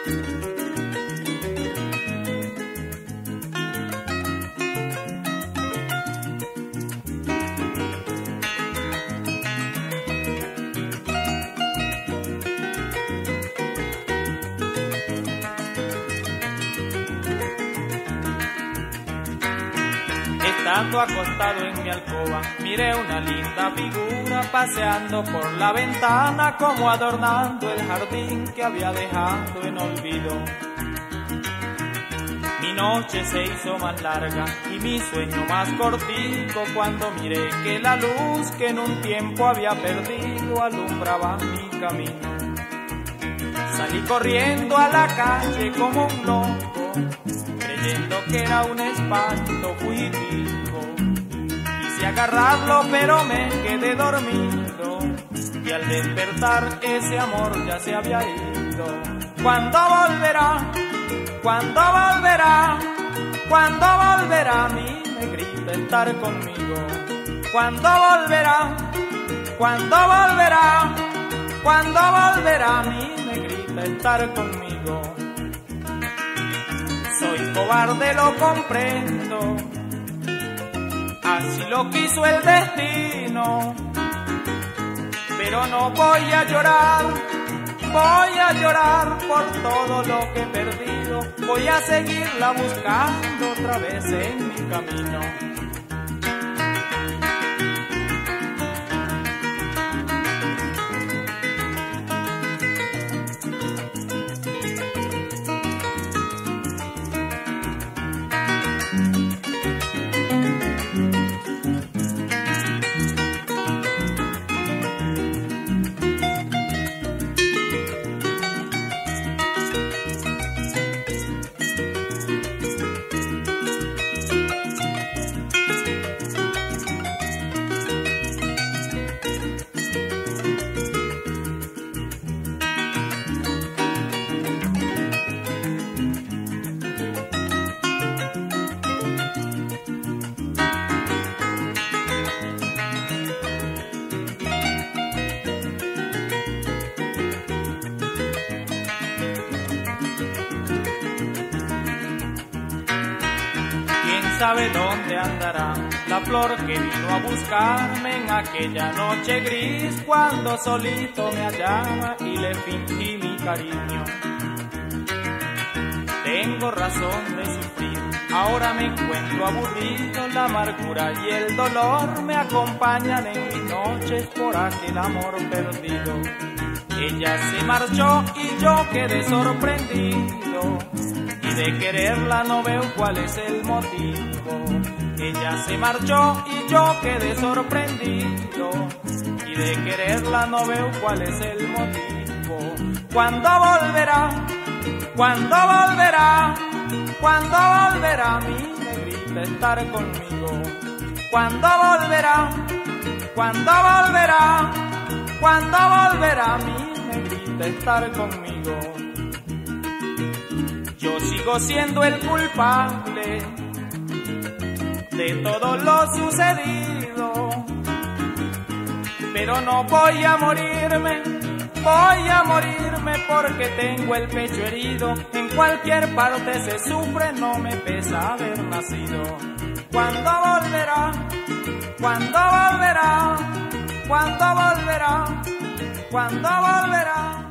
Estando acostado en mi alcoba, miré una linda figura paseando por la ventana, como adornando el jardín que había dejado en olvido. Mi noche se hizo más larga y mi sueño más cortico, cuando miré que la luz que en un tiempo había perdido alumbraba mi camino. Salí corriendo a la calle como un loco, creyendo que era un espanto fugitivo. Quise agarrarlo pero me quedé dormido, y al despertar ese amor ya se había ido. ¿Cuándo volverá? ¿Cuándo volverá? ¿Cuándo volverá mi negrita a estar conmigo? ¿Cuándo volverá? ¿Cuándo volverá? ¿Cuándo volverá mi negrita a estar conmigo? Soy cobarde, lo comprendo, así lo quiso el destino, pero no voy a llorar por todo lo que he perdido. Voy a seguirla buscando otra vez en mi camino. ¿Quién sabe dónde andará la flor que vino a buscarme en aquella noche gris, cuando solito me hallaba y le fingí mi cariño? Tengo razón de sufrir, ahora me encuentro aburrido, la amargura y el dolor me acompañan en mis noches por aquel amor perdido. Ella se marchó y yo quedé sorprendido, y de quererla no veo cuál es el motivo. Ella se marchó y yo quedé sorprendido, y de quererla no veo cuál es el motivo. ¿Cuándo volverá? ¿Cuándo volverá? ¿Cuándo volverá mi negrita a estar conmigo? ¿Cuándo volverá? ¿Cuándo volverá? ¿Cuándo volverá mi negrita a estar conmigo? Yo sigo siendo el culpable de todo lo sucedido, pero no voy a morirme porque tengo el pecho herido. En cualquier parte se sufre, no me pesa haber nacido. ¿Cuándo volverá? ¿Cuándo volverá? ¿Cuándo volverá? ¿Cuándo volverá?